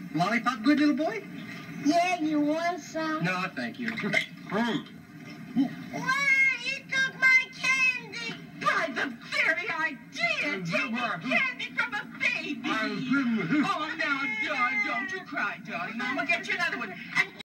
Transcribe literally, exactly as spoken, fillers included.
Lollipop, good little boy? Yeah, you want some? No, thank you. Why, you took my candy! By the very idea, taking candy from a baby. Oh, now, darling, don't you cry, darling. Mama, get you another one. And